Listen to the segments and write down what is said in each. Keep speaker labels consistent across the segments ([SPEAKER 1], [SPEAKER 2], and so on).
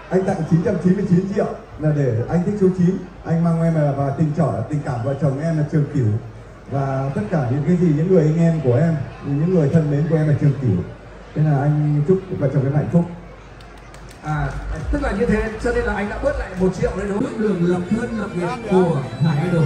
[SPEAKER 1] Anh tặng 999 triệu là để anh thích số 9. Anh mang em và tình cảm vợ chồng em là Trường Cửu. Và tất cả những cái gì những người anh em của em, những người thân mến của em là Trường Cửu. Thế là anh chúc vợ chồng em hạnh phúc.
[SPEAKER 2] Tức là như thế cho nên là anh đã bớt lại 1 triệu đấy đúng không? Đường lập thân lập nghiệp của Hải Idol.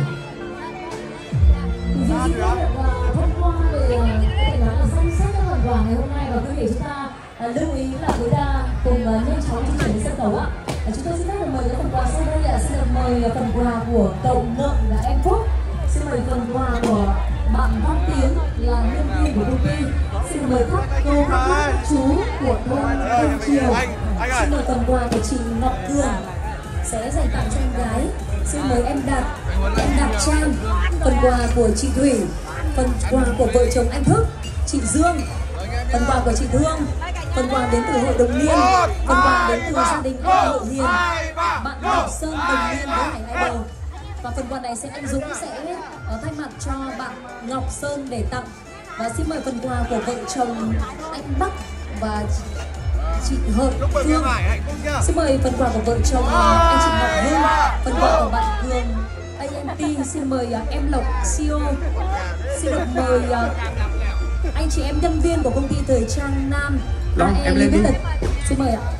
[SPEAKER 3] Thì xin được thông qua về có thể nói là danh sách các phần quà ngày hôm nay, và quý vị chúng ta lưu ý là chúng ta cùng nhanh chóng di chuyển đến sân khấu ạ. Chúng tôi xin phép được mời các phần quà sau đây ạ. Xin được mời phần quà của cậu Ngợm là em Phúc. Xin mời phần quà của bạn Văn Tiến là nhân viên của công ty. Xin mời cô các chú của thôn Đông Triều. Xin mời phần quà của chị Ngọc Cường sẽ dành tặng cho em gái. Xin mời em Đạt Trang. Phần quà của chị Thủy. Phần quà của vợ chồng anh Thức, chị Dương. Phần quà của chị Thương. Phần quà đến từ hội đồng niên. Phần quà đến từ gia đình em Hội Hiền, bạn Ngọc Sơn đồng niên với Hải Idol. Và phần quà này anh Dũng sẽ thay mặt cho bạn Ngọc Sơn để tặng. Và xin mời phần quà của vợ chồng anh Bắc và chị Hợp Phương. Xin mời phần quà của vợ chồng anh chị Ngọc Hương. Phần quà của bạn Cường AMT. Xin mời em Lộc CEO. Xin được mời anh chị em nhân viên của công ty thời trang Nam
[SPEAKER 2] Em lên đi.
[SPEAKER 3] Xin mời ạ.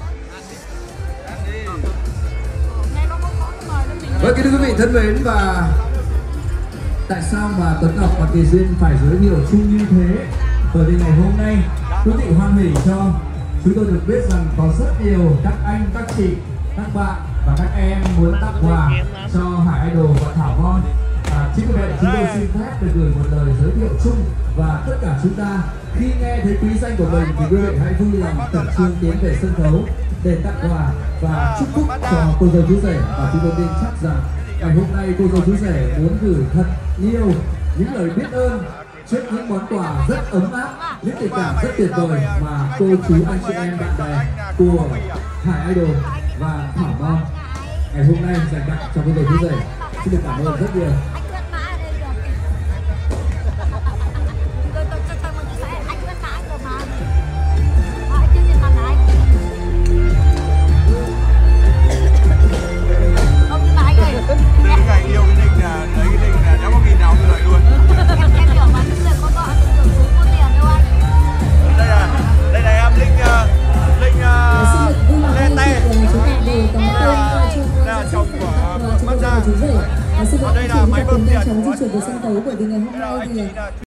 [SPEAKER 2] Vâng, kính thưa quý vị thân mến, và tại sao mà Tuấn Ngọc và Kỳ Duyên phải giới thiệu chung như thế? Bởi vì ngày hôm nay quý vị hoan hỉ cho chúng tôi được biết rằng có rất nhiều các anh, các chị, các bạn và các em muốn tặng quà cho Hải Idol và Thảo Von. Chính vì vậy chúng tôi xin phép được gửi một lời giới thiệu chung, và tất cả chúng ta khi nghe thấy quý danh của mình thì quý vị hãy vui lòng khẩn trương tiến về sân khấu để tặng quà và chúc phúc cho cô dâu chú rể. Và chúng tôi tin chắc rằng ngày hôm nay cô dâu chú rể muốn gửi thật nhiều những lời biết ơn trước những món quà rất ấm áp, những tình cảm rất tuyệt vời mà cô chú anh chị em bạn bè của Hải Idol và Thảo Von ngày hôm nay dành tặng cho cô dâu chú rể. Xin được cảm ơn rất nhiều.
[SPEAKER 3] Đây là máy bơm tiền di chuyển về sân khấu, bởi vì ngày hôm nay thì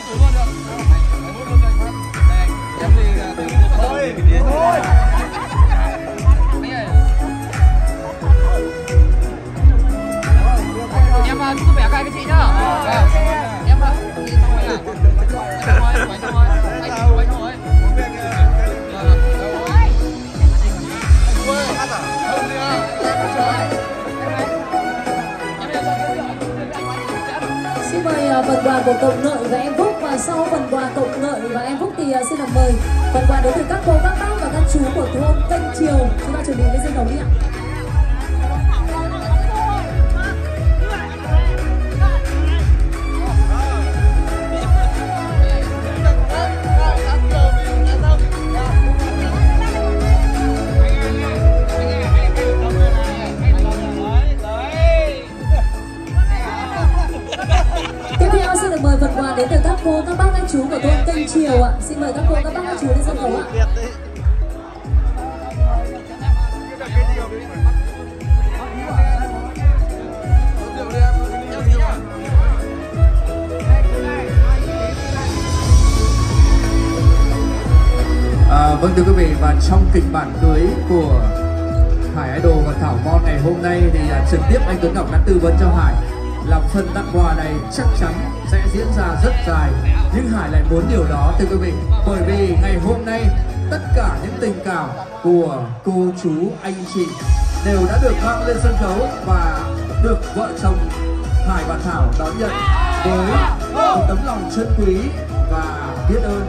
[SPEAKER 4] Em giúp bẻ cay cái chị nhá. Em
[SPEAKER 3] Xin mời phần quà của Cộng Lợi và em Phúc, và sau phần quà Cộng Lợi và em Phúc thì xin được mời phần quà đến từ các cô, các bác và các chú của thôn Kênh Chiều. Chúng ta chuẩn bị lên sân khấu đi ạ. Mời phần quà đến từ các cô, các bác, các chú của thôn Kênh Chiều ạ. Xin mời các cô, các bác, các chú lên sân khấu ạ.
[SPEAKER 2] Vâng thưa quý vị, và trong kịch bản cưới của Hải Idol và Thảo Mon ngày hôm nay thì trực tiếp anh Tuấn Ngọc đã tư vấn cho Hải là phần tặng quà này chắc chắn sẽ diễn ra rất dài, nhưng Hải lại muốn điều đó thưa quý vị, bởi vì ngày hôm nay tất cả những tình cảm của cô chú anh chị đều đã được mang lên sân khấu và được vợ chồng Hải và Thảo đón nhận với một tấm lòng trân quý và biết ơn.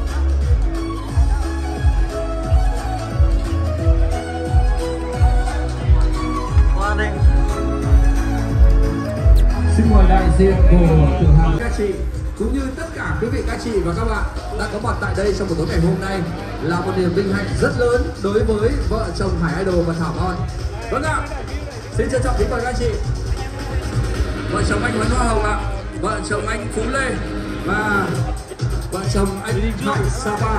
[SPEAKER 2] Xin mời đại diện của cửa hàng các chị cũng như tất cả quý vị các chị và các bạn đã có mặt tại đây trong buổi tối ngày hôm nay là một niềm vinh hạnh rất lớn đối với vợ chồng Hải Idol và Thảo Mon. Vâng ạ, xin trân trọng kính mời các chị. Vợ chồng anh Huấn Hoa Hồng ạ, vợ chồng anh Phú Lê và vợ chồng anh Hải Sapa.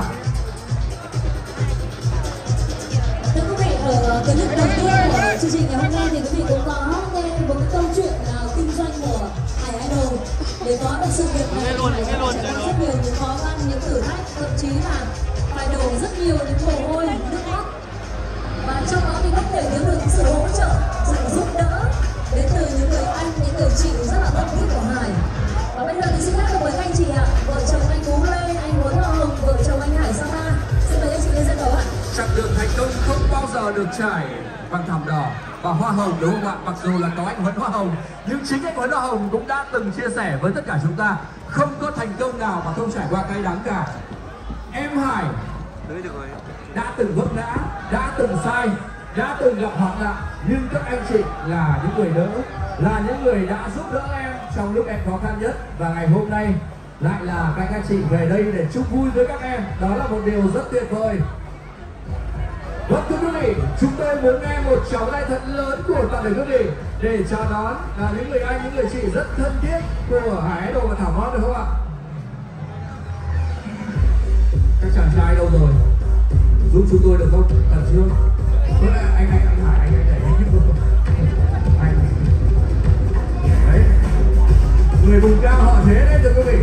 [SPEAKER 3] Thưa quý vị, ở cái lúc đầu tiên của chương trình ngày hôm nay thì quý vị cũng có nghe một cái câu chuyện kinh doanh của Hải Idol. Để có được sự việc này thì phải trải qua rất nhiều những khó khăn, những thử thách, thậm chí là phải đổ rất nhiều những mồ hôi, nước mắt. Và trong đó thì không thể thiếu được sự hỗ trợ, sự giúp đỡ đến từ những người anh, những người chị rất là thân thiết của Hải. Và bây giờ thì xin phép được mời các anh chị ạ, vợ chồng anh Phú Lê, anh Huấn Hoa Hồng, vợ chồng anh Hải Sapa. Xin mời các chị lên sân khấu ạ.
[SPEAKER 2] Chặng đường thành công không bao giờ được trải bằng thảm đỏ và hoa hồng, đúng không ạ? Mặc dù là có anh Huấn Hoa Hồng, nhưng chính anh Huấn Hoa Hồng cũng đã từng chia sẻ với tất cả chúng ta không có thành công nào mà không trải qua cay đắng cả. Em Hải đã từng vấp ngã, đã từng sai, đã từng gặp hoạn nạn, nhưng các anh chị là những người đỡ, là những người đã giúp đỡ em trong lúc em khó khăn nhất, và ngày hôm nay lại là các anh chị về đây để chúc vui với các em. Đó là một điều rất tuyệt vời. Vâng thưa quý vị, chúng tôi muốn nghe một tràng tay thật lớn của toàn thể quý vị để chào đón là những người anh, những người chị rất thân thiết của Hải Idol và Thảo Mon, được không ạ? Các chàng trai đâu rồi? Giúp chúng tôi được không? Thật chưa? Anh Hải, anh để anh. Đấy, người vùng cao họ thế đấy thưa quý vị.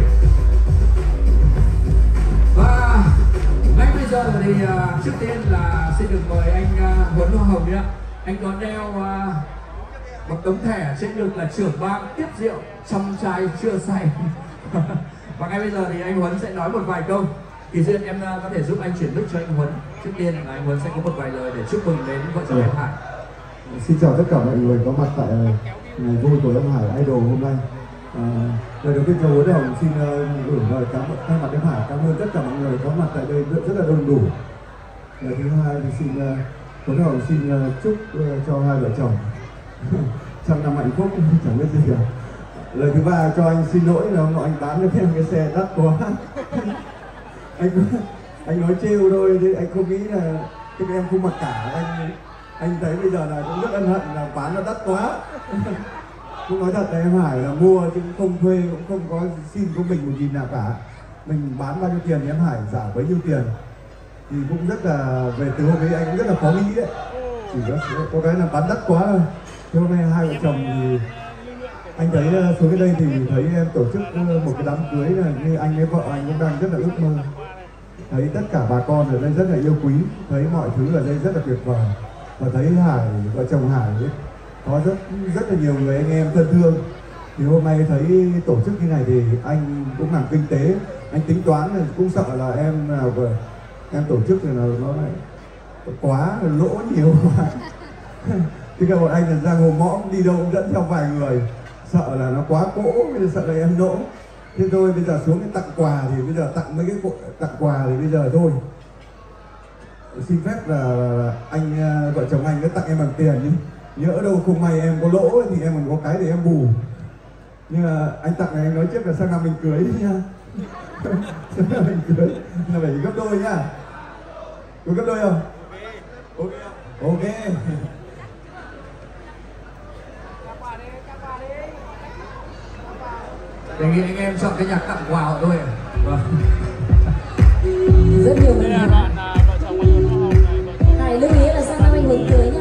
[SPEAKER 2] Và ngay bây giờ thì trước tiên là xin được mời anh Huấn Hoa Hồng nhé. Anh có đeo một tấm thẻ trên ngực là trưởng ban tiếp rượu trong chai chưa say. Và ngay bây giờ thì anh Huấn sẽ nói một vài câu. Kỳ duyên em có thể giúp anh chuyển mic cho anh Huấn. Trước tiên là anh Huấn sẽ có một vài lời để chúc mừng đến vợ chồng em Hải.
[SPEAKER 1] Xin chào tất cả mọi người có mặt tại ngày vui của em Hải Idol hôm nay. Lời đầu tiên cho Huấn Hồng xin gửi lời cảm ơn thay mặt em Hải, cảm ơn tất cả mọi người có mặt tại đây rất là đông đủ. Lời thứ hai thì xin Huấn Hồng xin chúc cho hai vợ chồng trăm năm hạnh phúc, chẳng biết gì cả. Lời thứ ba cho anh xin lỗi là anh bán cho em cái xe đắt quá. anh nói trêu thôi chứ anh không nghĩ là các em không mặc cả. Anh thấy bây giờ là cũng rất ân hận là bán nó đắt quá. Cũng nói thật là em Hải là mua chứ cũng không thuê, cũng không có xin của mình một gì nào cả. Mình bán bao nhiêu tiền thì em Hải trả bấy nhiêu tiền. Thì cũng rất là, về từ hôm ấy anh cũng rất là khó nghĩ đấy. Chỉ có cái là bán đắt quá thôi. Thế hôm nay hai vợ chồng thì Anh thấy xuống đến đây thì thấy em tổ chức một cái đám cưới là như anh với vợ anh cũng đang rất là ước mơ. Thấy tất cả bà con ở đây rất là yêu quý, thấy mọi thứ ở đây rất là tuyệt vời. Và thấy Hải, vợ chồng Hải ấy, có rất là nhiều người anh em thân thương. Thì hôm nay thấy tổ chức như này thì anh cũng làm kinh tế, anh tính toán là cũng sợ là em tổ chức thì nó lại quá lỗ nhiều quá. Thì các bọn anh là giang hồ mõm đi đâu cũng dẫn theo vài người, sợ là nó quá cỗ, sợ là em lỗ. Thế thôi bây giờ xuống cái tặng quà thì bây giờ tặng mấy cái tặng quà thì bây giờ thôi. Xin phép là anh vợ chồng anh cứ tặng em bằng tiền đi. Nhỡ đâu không may em có lỗ thì em còn có cái để em bù. Nhưng mà anh tặng này anh nói trước là sang năm mình cưới nhá. Sang năm mình cưới là phải gấp đôi nhá. Có gấp đôi không? Ok. Ok.
[SPEAKER 2] Đề nghị anh em chọn cái nhạc tặng quà họ thôi.
[SPEAKER 3] Rất nhiều mình Hải lưu ý là sang năm anh hướng cưới nhá.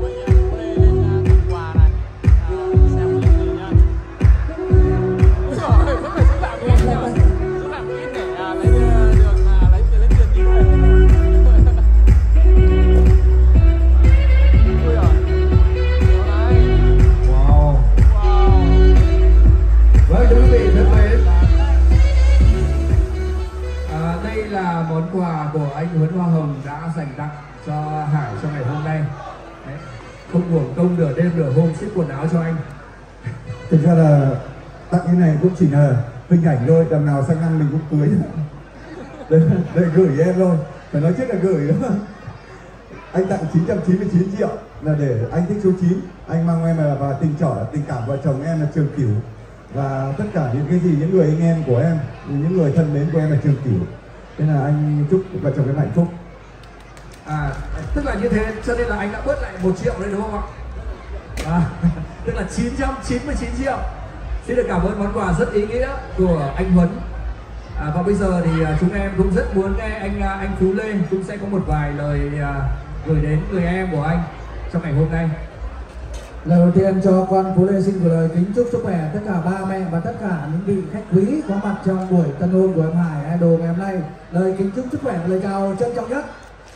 [SPEAKER 2] Món quà của anh Huấn Hoa Hồng đã dành tặng cho Hải trong ngày hôm nay. Đấy, không uổng công nửa đêm nửa hôm ship quần áo cho anh.
[SPEAKER 1] Thực ra là tặng cái này cũng chỉ là hình ảnh thôi, đằng nào sang năm mình cũng cưới. Để gửi em thôi, phải nói trước là gửi đúng không? Anh tặng 999 triệu là để anh thích số 9. Anh mang em và tình cảm vợ chồng em là Trường Cửu. Và tất cả những cái gì những người anh em của em, những người thân mến của em là Trường Cửu. Thế là anh chúc vợ chồng em hạnh phúc.
[SPEAKER 2] Tức là như thế cho nên là anh đã bớt lại 1 triệu đấy đúng không ạ? Tức là 999 triệu. Xin được cảm ơn món quà rất ý nghĩa của anh Huấn. Và bây giờ thì chúng em cũng rất muốn nghe anh Phú Lê cũng sẽ có một vài lời gửi đến người em của anh trong ngày hôm nay.
[SPEAKER 5] Lời đầu tiên cho con Phú Lê xin gửi lời kính chúc sức khỏe tất cả ba mẹ và tất cả những vị khách quý có mặt trong buổi tân hôn của em Hải Idol ngày hôm nay. Lời kính chúc sức khỏe và lời chào trân trọng nhất.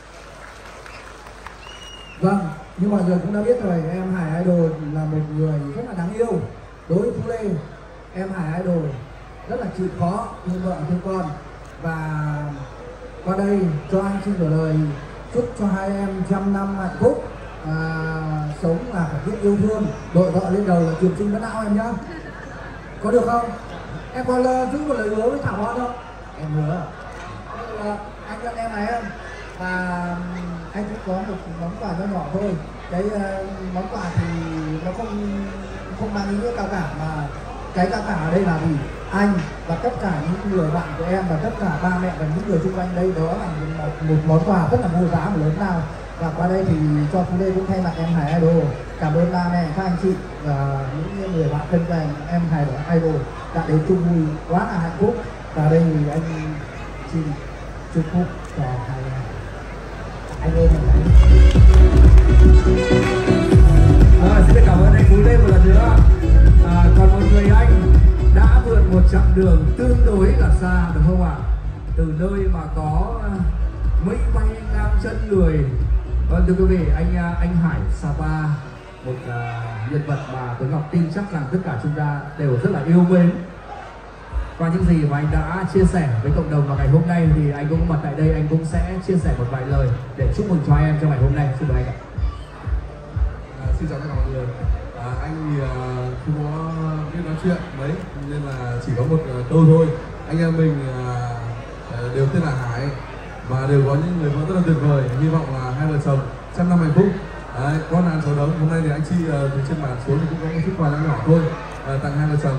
[SPEAKER 5] Vâng, như mọi người cũng đã biết rồi, em Hải Idol là một người rất là đáng yêu. Đối với Phú Lê, em Hải Idol rất là chịu khó, thương vợ thương con. Và qua đây cho anh xin gửi lời chúc cho hai em trăm năm hạnh phúc. Sống là phải biết yêu thương, đội vợ lên đầu là trường sinh bất não em nhá. Có được không? Em còn giữ một lời hứa với Thảo Hoan không? Em hứa anh nhận em này em. Và anh cũng có một món quà nhỏ nhỏ thôi. Cái món quà thì nó không mang ý nghĩa cao cả, mà cái cao cả ở đây là vì anh và tất cả những người bạn của em và tất cả ba mẹ và những người xung quanh đây, đó là một món quà rất là vô giá và lớn lao. Và qua đây thì cho Phú Lê cũng thay mặt em Hải Idol cảm ơn ba mẹ, các anh chị và những người bạn thân quen em Hải Idol đã đến chung vui quá là hạnh phúc. Và đây thì anh xin chúc phúc cho hai anh em mình đấy.
[SPEAKER 2] Xin cảm ơn anh Phú Lê một lần nữa. Còn một người anh đã vượt một chặng đường tương đối là xa đúng không ạ? Từ nơi mà có mây bay ngang chân người. Vâng thưa quý vị, anh Hải Sapa, một nhân vật mà Tuấn Ngọc tin chắc rằng tất cả chúng ta đều rất là yêu mến. Qua những gì mà anh đã chia sẻ với cộng đồng vào ngày hôm nay thì anh cũng có mặt tại đây, anh cũng sẽ chia sẻ một vài lời để chúc mừng cho em trong ngày hôm nay. Xin mời anh ạ.
[SPEAKER 6] Xin chào tất cả mọi người. Anh thì không có biết nói chuyện mấy nên là chỉ có một câu thôi. Anh em mình đều tên là Hải và đều có những người vợ rất là tuyệt vời. Hy vọng là hai vợ chồng trăm năm hạnh phúc. Con ăn số đống. Hôm nay thì anh Chi từ trên bàn xuống thì cũng có một chút quà nhỏ thôi tặng hai vợ chồng.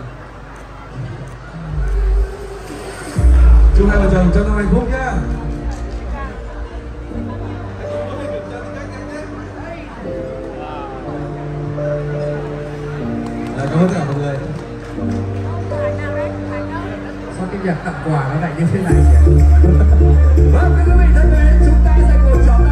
[SPEAKER 6] Chúc hai vợ chồng trăm năm hạnh phúc nhé. Cảm ơn tất cả mọi người.
[SPEAKER 2] Sao cái nhạc tặng quà nó lại như thế này? Vâng, quý vị thân mến, chúng ta sẽ cùng chọn